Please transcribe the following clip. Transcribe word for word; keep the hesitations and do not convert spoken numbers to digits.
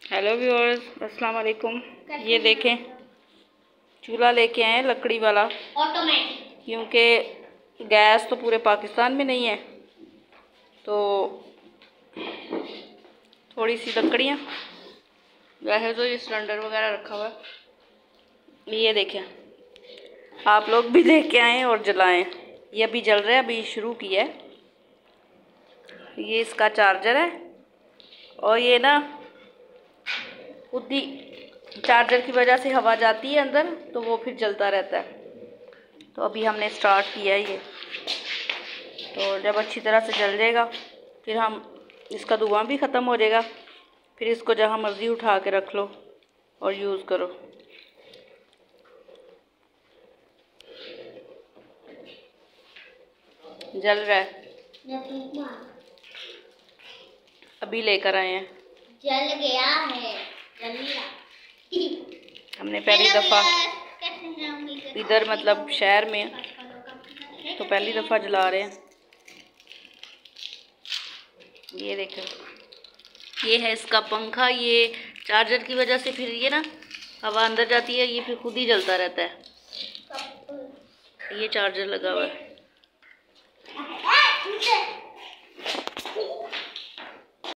Hello viewers, अस्सलाम वालेकुम। ये देखें, चूल्हा लेके आए लकड़ी वाला, ऑटोमेटिक, क्योंकि गैस तो पूरे पाकिस्तान में नहीं है, तो थोड़ी सी लकड़ियाँ, वैसे तो ये सिलेंडर वगैरह रखा हुआ है। ये देखें, आप लोग भी लेके आएँ और जलाएं। ये अभी जल रहा है, अभी शुरू किया है। ये इसका चार्जर है और ये ना खुद ही चार्जर की वजह से हवा जाती है अंदर, तो वो फिर जलता रहता है। तो अभी हमने स्टार्ट किया है ये, तो जब अच्छी तरह से जल जाएगा फिर हम इसका धुआं भी ख़त्म हो जाएगा। फिर इसको जहाँ मर्ज़ी उठा के रख लो और यूज़ करो। जल रहा है, अभी लेकर आए हैं। जल गया है, जल गया। हमने पहली दफ़ा इधर मतलब शहर में, तो पहली दफ़ा जला रहे हैं। ये देखो, ये है इसका पंखा। ये चार्जर की वजह से फिर ये ना हवा अंदर जाती है, ये फिर खुद ही जलता रहता है। ये चार्जर लगा हुआ है।